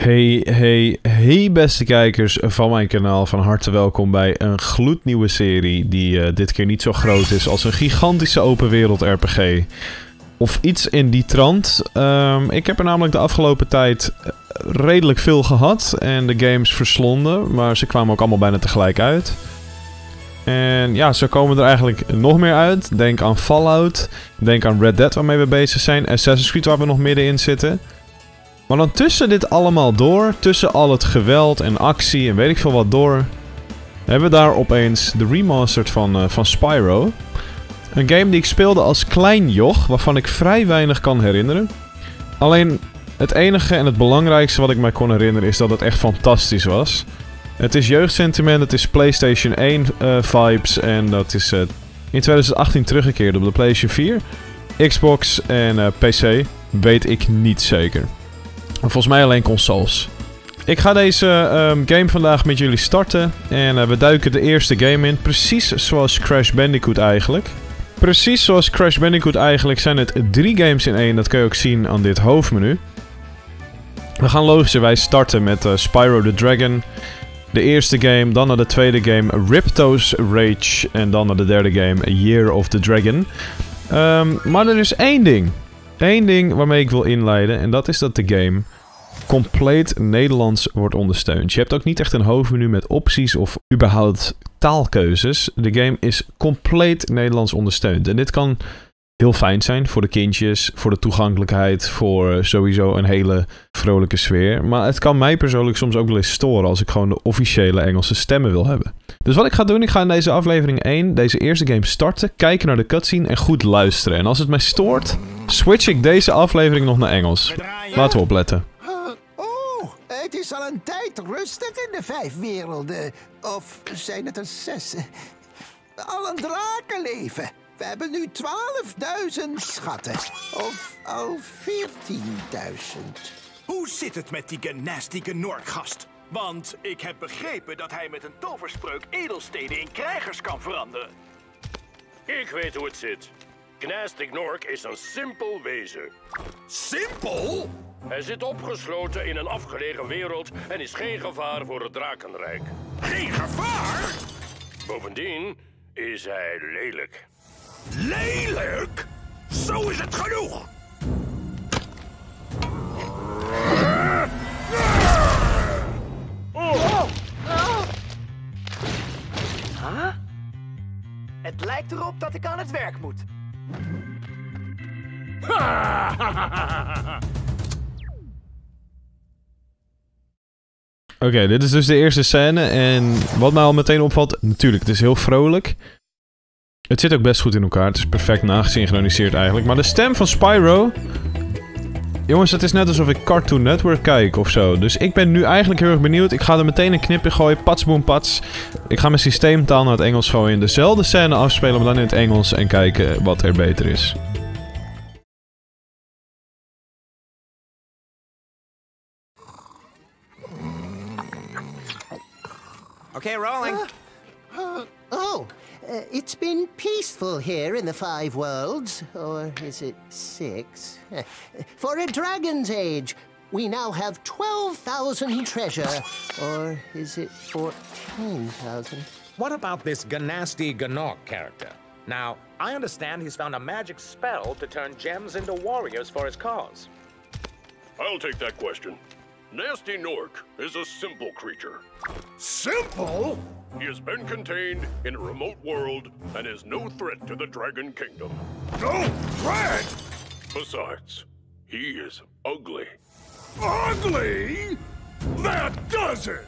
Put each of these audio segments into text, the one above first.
Hey beste kijkers van mijn kanaal, van harte welkom bij een gloednieuwe serie die dit keer niet zo groot is als een gigantische open wereld RPG. Of iets in die trant. Ik heb er namelijk de afgelopen tijd redelijk veel gehad en de games verslonden, maar ze kwamen ook allemaal bijna tegelijk uit. En ja, zo komen er eigenlijk nog meer uit. Denk aan Fallout, denk aan Red Dead waarmee we bezig zijn, Assassin's Creed waar we nog middenin zitten. Maar dan tussen dit allemaal door, tussen al het geweld en actie en weet ik veel wat door, hebben we daar opeens de remastered van Spyro. Een game die ik speelde als klein joch, waarvan ik vrij weinig kan herinneren. Alleen het enige en het belangrijkste wat ik mij kon herinneren is dat het echt fantastisch was. Het is jeugdsentiment, het is PlayStation 1 vibes en dat is in 2018 teruggekeerd op de PlayStation 4, Xbox en PC, weet ik niet zeker. Volgens mij alleen consoles. Ik ga deze game vandaag met jullie starten. En we duiken de eerste game in. Precies zoals Crash Bandicoot eigenlijk. Precies zoals Crash Bandicoot eigenlijk zijn het 3 games in 1. Dat kun je ook zien aan dit hoofdmenu. We gaan logischerwijs starten met Spyro the Dragon. De eerste game, dan naar de tweede game Ripto's Rage. En dan naar de derde game Year of the Dragon. Maar er is één ding. Eén ding waarmee ik wil inleiden. En dat is dat de game compleet Nederlands wordt ondersteund. Je hebt ook niet echt een hoofdmenu met opties of überhaupt taalkeuzes. De game is compleet Nederlands ondersteund. En dit kan heel fijn zijn voor de kindjes, voor de toegankelijkheid, voor sowieso een hele vrolijke sfeer. Maar het kan mij persoonlijk soms ook wel eens storen als ik gewoon de officiële Engelse stemmen wil hebben. Dus wat ik ga doen, ik ga in deze aflevering 1 deze eerste game starten, kijken naar de cutscene en goed luisteren. En als het mij stoort, switch ik deze aflevering nog naar Engels. Laten we opletten. Het is al een tijd rustig in de 5 werelden. Of zijn het er 6? Al een drakenleven. We hebben nu 12.000 schatten. Of al 14.000. Hoe zit het met die Gnasty Gnorc-gast? Want ik heb begrepen dat hij met een toverspreuk edelstenen in krijgers kan veranderen. Ik weet hoe het zit. Gnasty Gnorc is een simpel wezen. Simpel? Hij zit opgesloten in een afgelegen wereld en is geen gevaar voor het Drakenrijk. Geen gevaar? Bovendien is hij lelijk. Lelijk? Zo is het genoeg! Huh? Het lijkt erop dat ik aan het werk moet. Oké, dit is dus de eerste scène en wat mij al meteen opvalt, natuurlijk, het is heel vrolijk. Het zit ook best goed in elkaar, het is perfect nagesynchroniseerd eigenlijk. Maar de stem van Spyro... Jongens, het is net alsof ik Cartoon Network kijk of zo. Dus ik ben nu eigenlijk heel erg benieuwd. Ik ga er meteen een knip in gooien, patsboom pats. Ik ga mijn systeemtaal naar het Engels gooien. Dezelfde scène afspelen, maar dan in het Engels en kijken wat er beter is. Okay, rolling. It's been peaceful here in the 5 worlds. Or is it 6? For a dragon's age. We now have 12,000 treasure. Or is it 14,000? What about this Gnasty Gnorc character? Now, I understand he's found a magic spell to turn gems into warriors for his cause. I'll take that question. Gnasty Gnorc is a simple creature. Simple? He has been contained in a remote world and is no threat to the Dragon Kingdom. No threat? Besides, he is ugly. Ugly? That does it!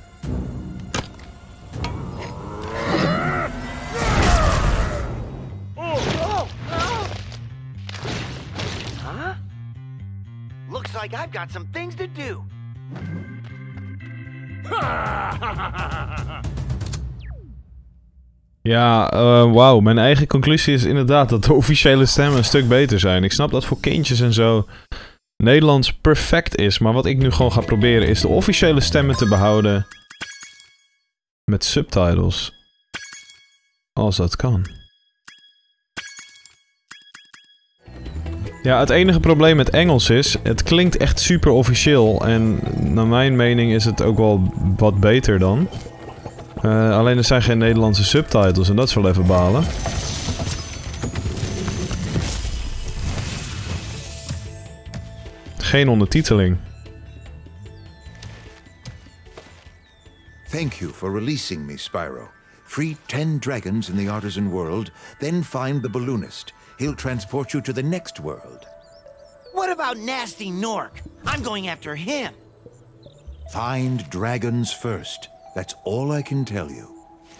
Huh? Looks like I've got some things to do. Ja, wauw. Mijn eigen conclusie is inderdaad dat de officiële stemmen een stuk beter zijn. Ik snap dat voor kindjes en zo Nederlands perfect is. Maar wat ik nu gewoon ga proberen is de officiële stemmen te behouden met subtitles. Als dat kan. Ja, het enige probleem met Engels is, het klinkt echt super officieel. En naar mijn mening is het ook wel wat beter dan. Alleen er zijn geen Nederlandse subtitles en dat is wel even balen. Geen ondertiteling. Thank you for releasing me, Spyro. Free 10 dragons in the Artisan world, then find the balloonist. He'll transport you to the next world. What about Nasty Nork? I'm going after him. Find dragons first. That's all I can tell you.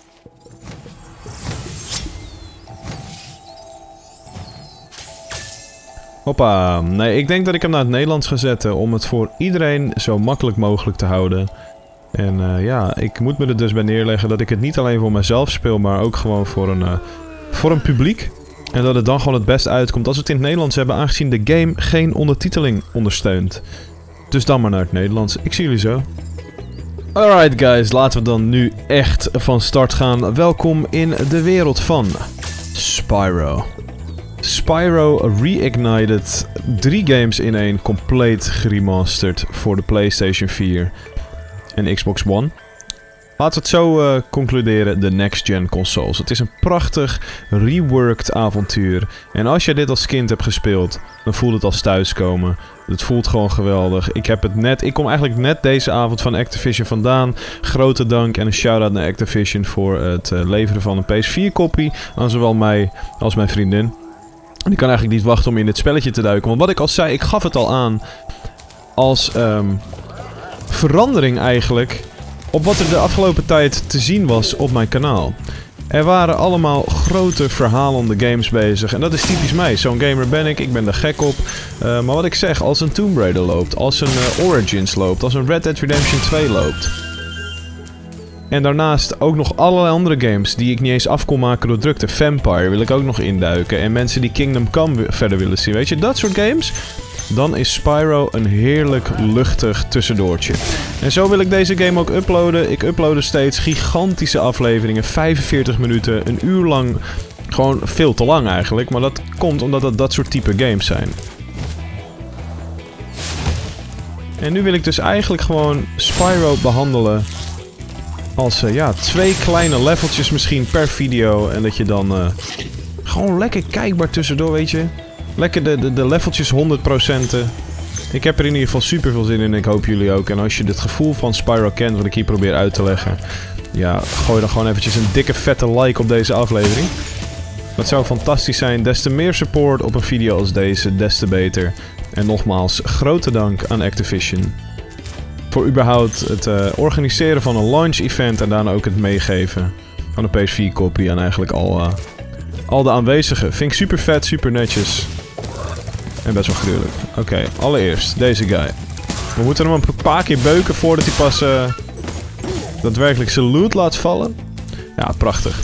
Hoppa. Nee, ik denk dat ik hem naar het Nederlands ga zetten om het voor iedereen zo makkelijk mogelijk te houden. En ja, ik moet me er dus bij neerleggen dat ik het niet alleen voor mezelf speel, maar ook gewoon voor een publiek. En dat het dan gewoon het best uitkomt als we het in het Nederlands hebben, aangezien de game geen ondertiteling ondersteunt. Dus dan maar naar het Nederlands. Ik zie jullie zo. Alright guys, laten we dan nu echt van start gaan. Welkom in de wereld van Spyro. Spyro Reignited. 3 games in één, compleet geremasterd voor de PlayStation 4 en Xbox One. Laten we het zo concluderen, de next-gen consoles. Het is een prachtig, reworked avontuur. En als je dit als kind hebt gespeeld, dan voelt het als thuiskomen. Het voelt gewoon geweldig. Ik kom eigenlijk net deze avond van Activision vandaan. Grote dank en een shout-out naar Activision voor het leveren van een PS4-kopie aan zowel mij als mijn vriendin. En ik kan eigenlijk niet wachten om in dit spelletje te duiken. Want wat ik al zei, ik gaf het al aan als verandering eigenlijk op wat er de afgelopen tijd te zien was op mijn kanaal. Er waren allemaal grote verhalende games bezig. En dat is typisch mij. Zo'n gamer ben ik ben daar gek op. Maar wat ik zeg, als een Tomb Raider loopt, als een Origins loopt, als een Red Dead Redemption 2 loopt. En daarnaast ook nog allerlei andere games die ik niet eens af kon maken door drukte. Vampire wil ik ook nog induiken. En mensen die Kingdom Come verder willen zien. Weet je, dat soort games. Dan is Spyro een heerlijk luchtig tussendoortje. En zo wil ik deze game ook uploaden. Ik upload steeds gigantische afleveringen. 45 minuten, een uur lang. Gewoon veel te lang eigenlijk. Maar dat komt omdat het dat soort type games zijn. En nu wil ik dus eigenlijk gewoon Spyro behandelen als ja, 2 kleine leveltjes misschien per video. En dat je dan gewoon lekker kijkbaar tussendoor, weet je. Lekker de leveltjes 100%. Ik heb er in ieder geval super veel zin in en ik hoop jullie ook. En als je het gevoel van Spyro kent, wat ik hier probeer uit te leggen, ja, gooi dan gewoon eventjes een dikke vette like op deze aflevering. Dat zou fantastisch zijn. Des te meer support op een video als deze, des te beter. En nogmaals, grote dank aan Activision voor überhaupt het organiseren van een launch event en daarna ook het meegeven van een PS4-kopie aan eigenlijk al de aanwezigen. Vind ik super vet, super netjes. En best wel gruwelijk. Oké, allereerst deze guy. We moeten hem een paar keer beuken voordat hij pas daadwerkelijk zijn loot laat vallen. Ja, prachtig.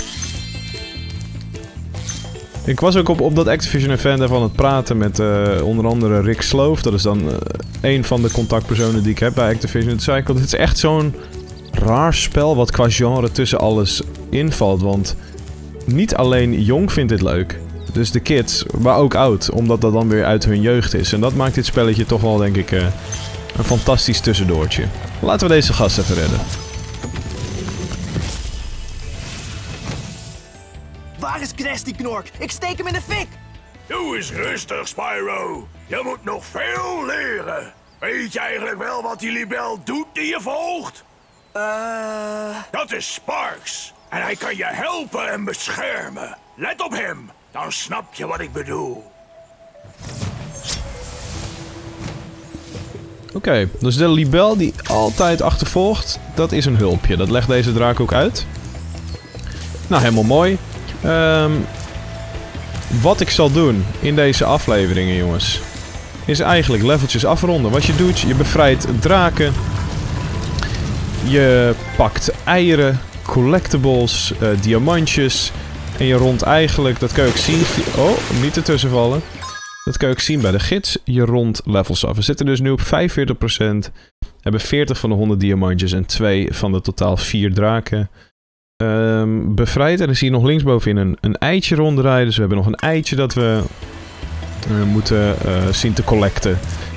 Ik was ook op dat Activision event even aan het praten met onder andere Rick Sloof. Dat is dan een van de contactpersonen die ik heb bij Activision. Toen zei ik al, dit is echt zo'n raar spel wat qua genre tussen alles invalt. Want niet alleen jong vindt dit leuk. Dus de kids, maar ook oud. Omdat dat dan weer uit hun jeugd is. En dat maakt dit spelletje toch wel, denk ik, een fantastisch tussendoortje. Laten we deze gast even redden. Waar is Nasty Nork? Ik steek hem in de fik! Doe eens rustig, Spyro. Je moet nog veel leren. Weet je eigenlijk wel wat die libel doet die je volgt? Dat is Sparks. En hij kan je helpen en beschermen. Let op hem, dan snap je wat ik bedoel. Oké, dus de libel die altijd achtervolgt, dat is een hulpje. Dat legt deze draak ook uit. Nou, helemaal mooi. Wat ik zal doen in deze afleveringen, jongens, is eigenlijk leveltjes afronden. Wat je doet, je bevrijdt draken. Je pakt eieren, collectibles, diamantjes. En je rondt eigenlijk, dat kun je ook zien... Oh, niet ertussen vallen. Dat kun je ook zien bij de gids. Je rondt levels af. We zitten dus nu op 45%. Hebben 40 van de 100 diamantjes en 2 van de totaal 4 draken bevrijd. En dan zie je nog linksbovenin een eitje ronddraaien. Dus we hebben nog een eitje dat we We moeten zien te collecten.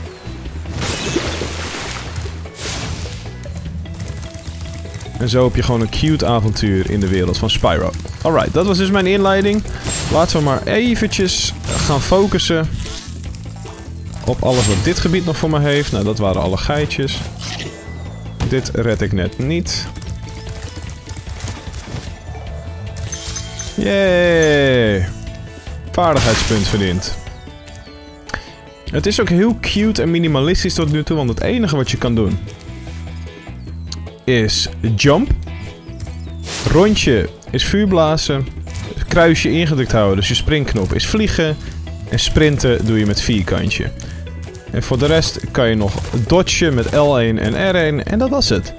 En zo heb je gewoon een cute avontuur in de wereld van Spyro. Alright, dat was dus mijn inleiding. Laten we maar eventjes gaan focussen op alles wat dit gebied nog voor me heeft. Nou, dat waren alle geitjes. Dit red ik net niet. Yay! Vaardigheidspunt verdiend. Het is ook heel cute en minimalistisch tot nu toe, want het enige wat je kan doen is jump. Rondje is vuurblazen. Kruisje ingedrukt houden, dus je springknop is vliegen. En sprinten doe je met vierkantje. En voor de rest kan je nog dodgen met L1 en R1 en dat was het.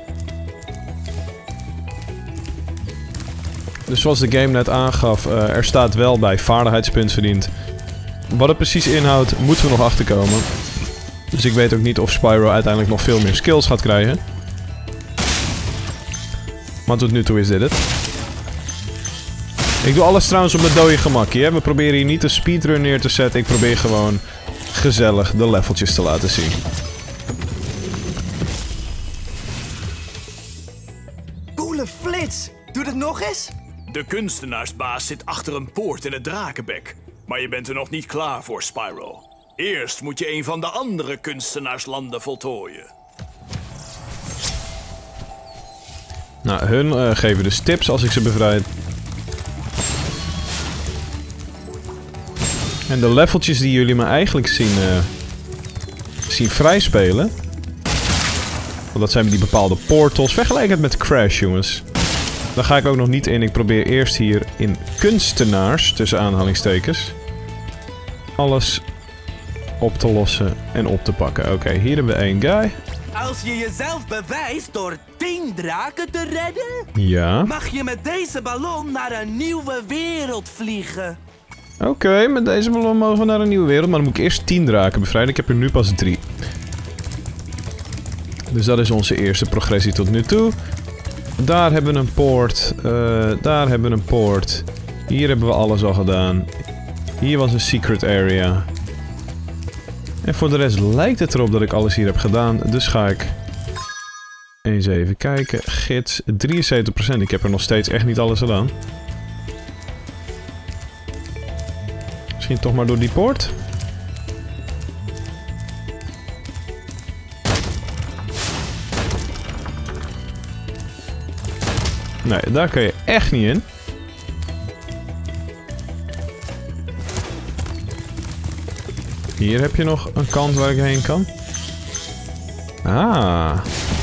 Dus zoals de game net aangaf, er staat wel bij vaardigheidspunt verdiend. Wat het precies inhoudt, moeten we nog achterkomen. Dus ik weet ook niet of Spyro uiteindelijk nog veel meer skills gaat krijgen. Maar tot nu toe is dit het. Ik doe alles trouwens op mijn dode gemakkie, hè. We proberen hier niet een speedrun neer te zetten. Ik probeer gewoon gezellig de leveltjes te laten zien. Coole flits! Doe dat nog eens? De kunstenaarsbaas zit achter een poort in het drakenbek. Maar je bent er nog niet klaar voor, Spyro. Eerst moet je een van de andere kunstenaarslanden voltooien. Nou, hun geven dus tips als ik ze bevrijd. En de leveltjes die jullie me eigenlijk zien vrijspelen. Want dat zijn die bepaalde portals. Vergelijk het met Crash, jongens. Daar ga ik ook nog niet in. Ik probeer eerst hier in kunstenaars, tussen aanhalingstekens, alles op te lossen en op te pakken. Oké, hier hebben we één guy. Als je jezelf bewijst door 10 draken te redden, Ja. mag je met deze ballon naar een nieuwe wereld vliegen. Oké, met deze ballon mogen we naar een nieuwe wereld. Maar dan moet ik eerst 10 draken bevrijden. Ik heb er nu pas 3. Dus dat is onze eerste progressie tot nu toe. Daar hebben we een poort. Daar hebben we een poort. Hier hebben we alles al gedaan. Hier was een secret area. En voor de rest lijkt het erop dat ik alles hier heb gedaan. Dus ga ik eens even kijken. Gids, 73%. Ik heb er nog steeds echt niet alles gedaan. Misschien toch maar door die poort? Nee, daar kan je echt niet in. Hier heb je nog een kant waar ik heen kan. Ah.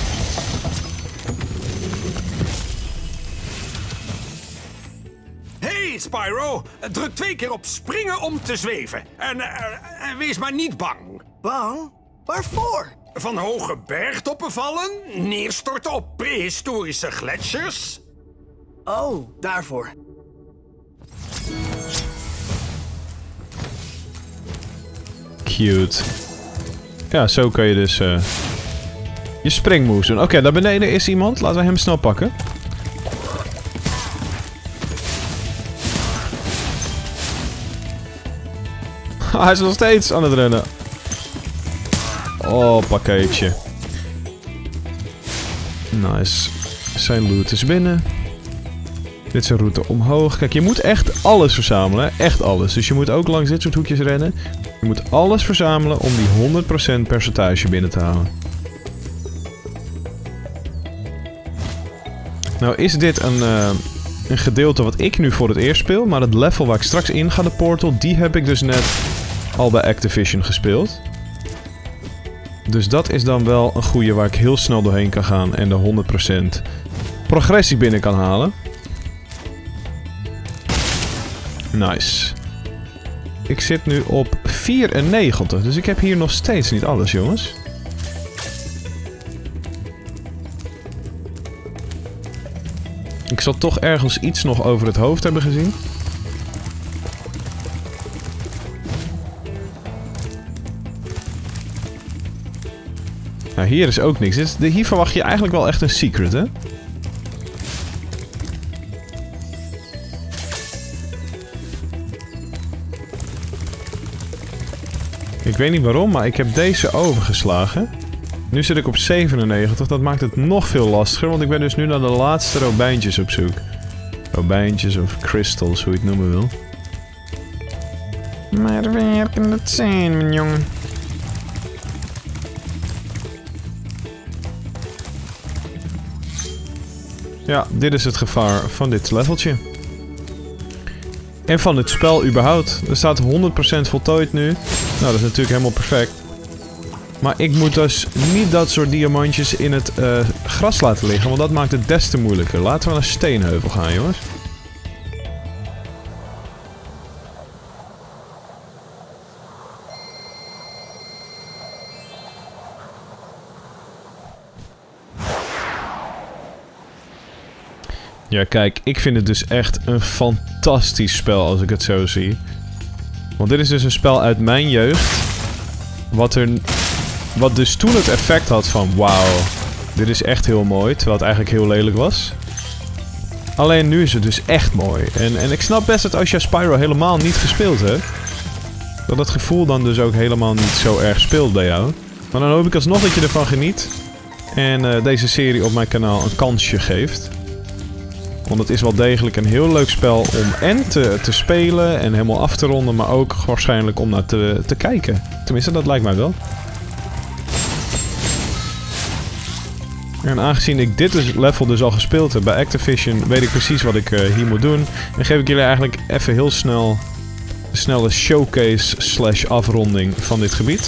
Hey Spyro, druk 2 keer op springen om te zweven. En wees maar niet bang. Bang? Waarvoor? Van hoge bergtoppen vallen, neerstorten op prehistorische gletsjers. Oh, daarvoor. Cute. Ja, zo kan je dus je springmoves doen. Oké, daar beneden is iemand. Laten we hem snel pakken. Hij is nog steeds aan het rennen. Oh, pakketje. Nice. Zijn loot is binnen. Dit is een route omhoog. Kijk, je moet echt alles verzamelen. Echt alles. Dus je moet ook langs dit soort hoekjes rennen. Je moet alles verzamelen om die 100% percentage binnen te halen. Nou is dit een gedeelte wat ik nu voor het eerst speel. Maar het level waar ik straks in ga, de portal, die heb ik dus net al bij Activision gespeeld. Dus dat is dan wel een goeie waar ik heel snel doorheen kan gaan en de 100% progressie binnen kan halen. Nice. Ik zit nu op 94, dus ik heb hier nog steeds niet alles, jongens. Ik zal toch ergens iets nog over het hoofd hebben gezien. Nou, hier is ook niks. Hier verwacht je eigenlijk wel echt een secret, hè? Ik weet niet waarom, maar ik heb deze overgeslagen. Nu zit ik op 97. Dat maakt het nog veel lastiger, want ik ben dus nu naar de laatste robijntjes op zoek. Robijntjes of crystals, hoe je het noemen wil. Maar waar kan dat zijn, mijn jongen? Ja, dit is het gevaar van dit leveltje. En van het spel überhaupt. Er staat 100% voltooid nu. Nou, dat is natuurlijk helemaal perfect. Maar ik moet dus niet dat soort diamantjes in het gras laten liggen, want dat maakt het des te moeilijker. Laten we naar Steenheuvel gaan, jongens. Ja, kijk, ik vind het dus echt een fantastisch spel als ik het zo zie. Want dit is dus een spel uit mijn jeugd. Wat dus toen het effect had van wauw, dit is echt heel mooi, terwijl het eigenlijk heel lelijk was. Alleen nu is het dus echt mooi. En ik snap best dat als je Spyro helemaal niet gespeeld hebt, dat het gevoel dan dus ook helemaal niet zo erg speelt bij jou. Maar dan hoop ik alsnog dat je ervan geniet. En deze serie op mijn kanaal een kansje geeft. Want het is wel degelijk een heel leuk spel om en te spelen en helemaal af te ronden, maar ook waarschijnlijk om naar te kijken. Tenminste, dat lijkt mij wel. En aangezien ik dit level dus al gespeeld heb bij Activision, weet ik precies wat ik hier moet doen. En geef ik jullie eigenlijk even heel snel een snelle showcase / afronding van dit gebied.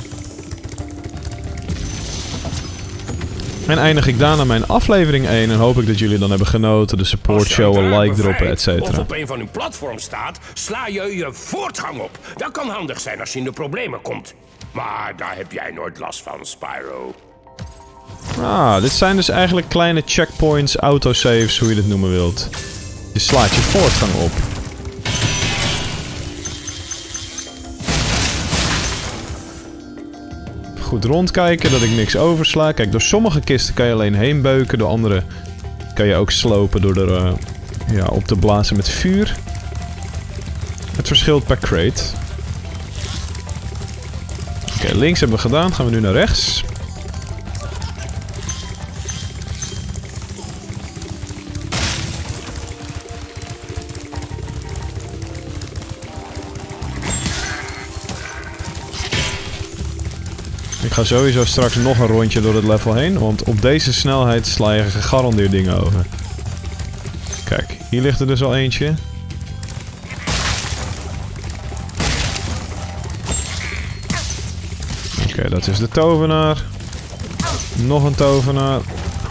En eindig ik daarna mijn aflevering 1 en hoop ik dat jullie dan hebben genoten, de support show, een like droppen, etc. Of op een van hun platform staat, sla je voortgang op. Dat kan handig zijn als je in de problemen komt. Maar daar heb jij nooit last van, Spyro. Ah, dit zijn dus eigenlijk kleine checkpoints, autosaves, hoe je het noemen wilt. Je slaat je voortgang op. Goed rondkijken, dat ik niks oversla. Kijk, door sommige kisten kan je alleen heen beuken. Door andere kan je ook slopen door er op te blazen met vuur. Het verschilt per crate. Oké, links hebben we gedaan. Gaan we nu naar rechts. Ik ga sowieso straks nog een rondje door het level heen, want op deze snelheid sla je gegarandeerd dingen over. Kijk, hier ligt er dus al eentje. Oké, dat is de tovenaar. Nog een tovenaar.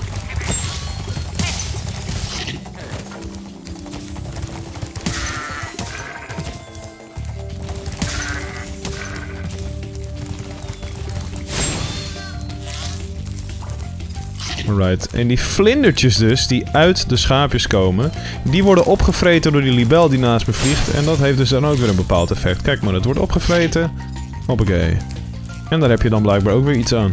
Right. En die vlindertjes dus, die uit de schaapjes komen, die worden opgevreten door die libel die naast me vliegt. En dat heeft dus dan ook weer een bepaald effect. Kijk maar, het wordt opgevreten. Hoppakee. En daar heb je dan blijkbaar ook weer iets aan.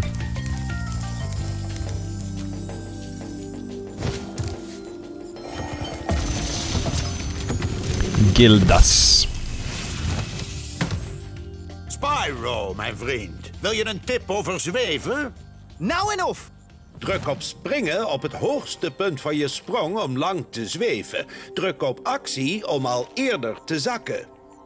Gildas. Spyro, mijn vriend. Wil je een tip over zweven? Nou en of. Druk op springen op het hoogste punt van je sprong om lang te zweven. Druk op actie om al eerder te zakken.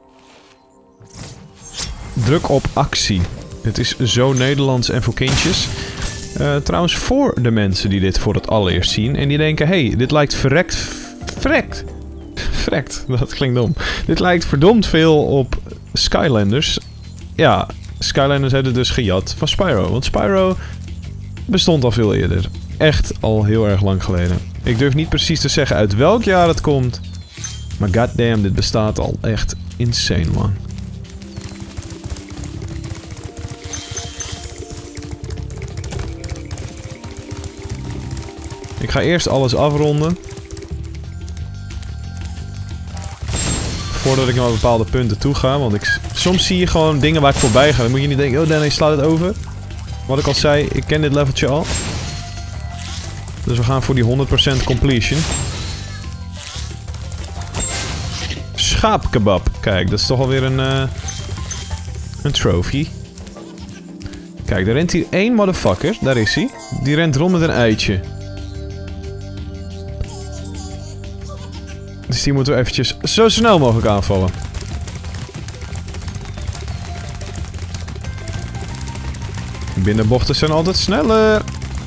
Druk op actie. Het is zo Nederlands en voor kindjes. Trouwens, voor de mensen die dit voor het allereerst zien en die denken, hey, dit lijkt verrekt, dat klinkt dom. Dit lijkt verdomd veel op Skylanders. Ja, Skylanders hebben dus gejat van Spyro. Want Spyro bestond al veel eerder. Echt al heel erg lang geleden. Ik durf niet precies te zeggen uit welk jaar het komt. Maar goddamn, dit bestaat al echt insane lang. Ik ga eerst alles afronden. Voordat ik naar bepaalde punten toe ga. Want soms zie je gewoon dingen waar ik voorbij ga. Dan moet je niet denken, oh Danny, slaat het over. Wat ik al zei, ik ken dit leveltje al. Dus we gaan voor die 100% completion. Schaapkebab. Kijk, dat is toch alweer een trophy. Kijk, er rent hier één motherfucker. Daar is hij. Die rent rond met een eitje. Dus die moeten we eventjes zo snel mogelijk aanvallen. Binnenbochten zijn altijd sneller.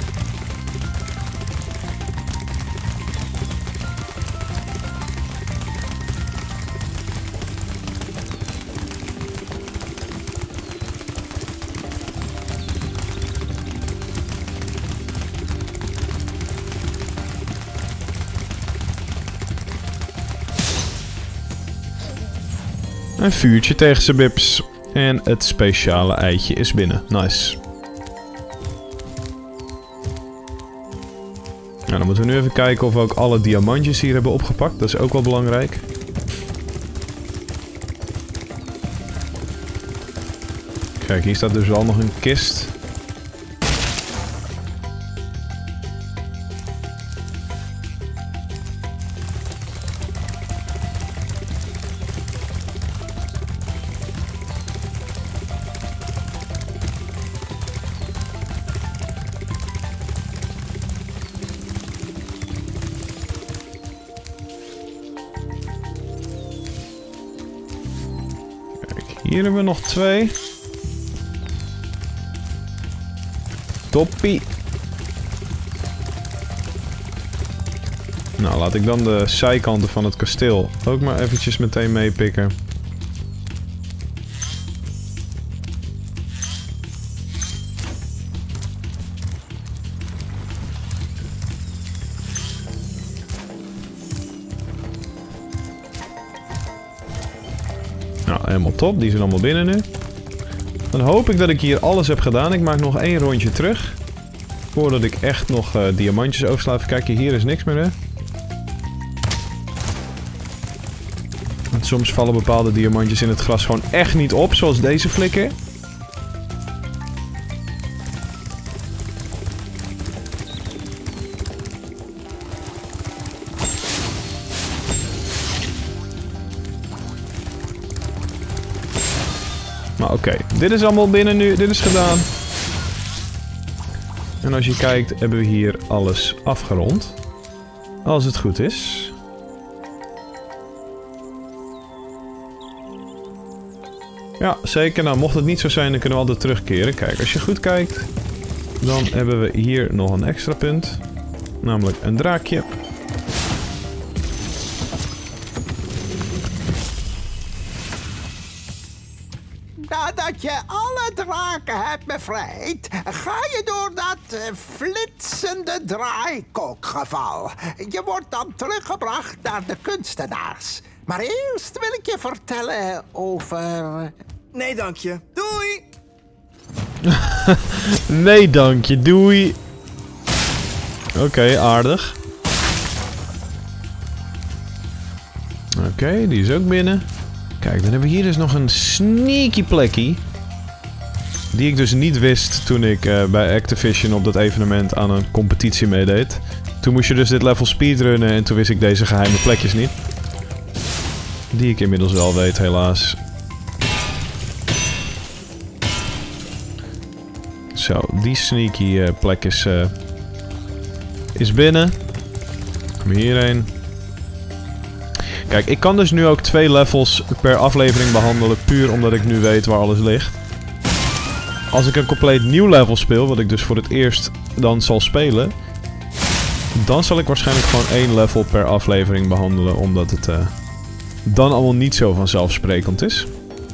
Een vuurtje tegen zijn bips. En het speciale eitje is binnen. Nice. Nou, dan moeten we nu even kijken of we ook alle diamantjes hier hebben opgepakt. Dat is ook wel belangrijk. Kijk, hier staat dus wel nog een kist. Hier hebben we nog 2. Toppie. Nou, laat ik dan de zijkanten van het kasteel ook maar eventjes meteen meepikken. Nou, helemaal top. Die zijn allemaal binnen nu. Dan hoop ik dat ik hier alles heb gedaan. Ik maak nog 1 rondje terug. Voordat ik echt nog diamantjes oversla. Even kijken, hier is niks meer, hè? Want soms vallen bepaalde diamantjes in het gras gewoon echt niet op. Zoals deze flikker. Maar oké, dit is allemaal binnen nu. Dit is gedaan. En als je kijkt, hebben we hier alles afgerond. Als het goed is. Ja, zeker. Nou, mocht het niet zo zijn, dan kunnen we altijd terugkeren. Kijk, als je goed kijkt, dan hebben we hier nog een extra punt. Namelijk een draakje. Nadat je alle draken hebt bevrijd, ga je door dat flitsende draaikokgeval. Je wordt dan teruggebracht naar de kunstenaars. Maar eerst wil ik je vertellen over... Nee, dank je. Doei! Nee, dank je. Doei. Oké, aardig. Oké, die is ook binnen. Kijk, dan hebben we hier dus nog een sneaky plekje. Die ik dus niet wist toen ik bij Activision op dat evenement aan een competitie meedeed. Toen moest je dus dit level speedrunnen en toen wist ik deze geheime plekjes niet. Die ik inmiddels wel weet, helaas. Zo, die sneaky plek is binnen. Kom hierheen. Kijk, ik kan dus nu ook 2 levels per aflevering behandelen, puur omdat ik nu weet waar alles ligt. Als ik een compleet nieuw level speel, wat ik dus voor het eerst dan zal spelen, dan zal ik waarschijnlijk gewoon 1 level per aflevering behandelen, omdat het dan allemaal niet zo vanzelfsprekend is.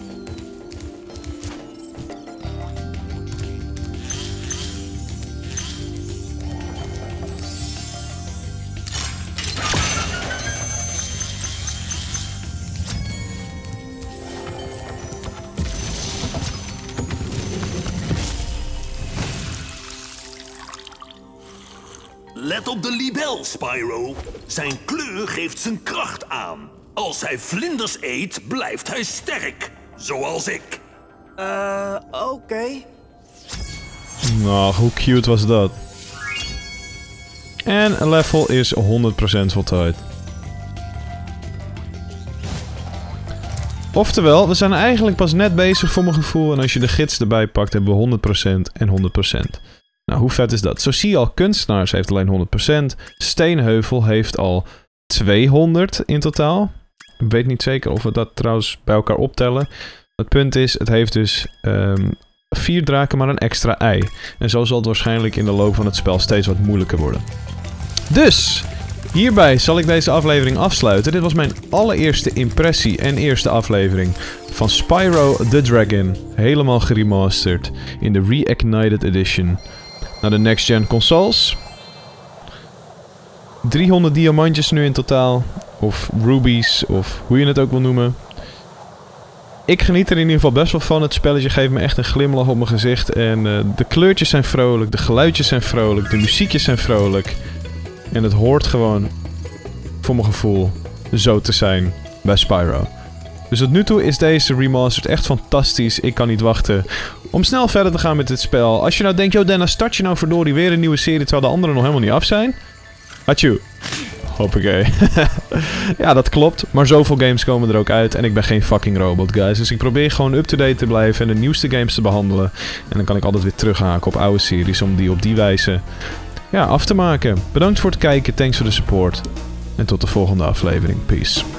Let op de libel, Spyro. Zijn kleur geeft zijn kracht aan. Als hij vlinders eet, blijft hij sterk. Zoals ik. Oké. Nou, hoe cute was dat? En een level is 100% voltooid. Oftewel, we zijn eigenlijk pas net bezig voor mijn gevoel. En als je de gids erbij pakt, hebben we 100% en 100%. Nou, hoe vet is dat? Zo zie je al, Kunstenaars heeft alleen 100%. Steenheuvel heeft al 200 in totaal. Ik weet niet zeker of we dat trouwens bij elkaar optellen. Het punt is, het heeft dus 4 draken, maar een extra ei. En zo zal het waarschijnlijk in de loop van het spel steeds wat moeilijker worden. Dus, hierbij zal ik deze aflevering afsluiten. Dit was mijn allereerste impressie en eerste aflevering van Spyro the Dragon. Helemaal geremasterd in de Reignited Edition. Naar de next gen consoles. 300 diamantjes nu in totaal. Of rubies, of hoe je het ook wil noemen. Ik geniet er in ieder geval best wel van. Het spelletje geeft me echt een glimlach op mijn gezicht. En de kleurtjes zijn vrolijk, de geluidjes zijn vrolijk, de muziekjes zijn vrolijk. En het hoort gewoon, voor mijn gevoel, zo te zijn bij Spyro. Dus tot nu toe is deze remastered echt fantastisch. Ik kan niet wachten om snel verder te gaan met dit spel. Als je nou denkt, yo Dennis, start je nou verdorie weer een nieuwe serie terwijl de andere nog helemaal niet af zijn? Atjoe. Hoppakee. Ja, dat klopt. Maar zoveel games komen er ook uit. En ik ben geen fucking robot, guys. Dus ik probeer gewoon up-to-date te blijven en de nieuwste games te behandelen. En dan kan ik altijd weer terughaken op oude series om die op die wijze af te maken. Bedankt voor het kijken. Thanks voor de support. En tot de volgende aflevering. Peace.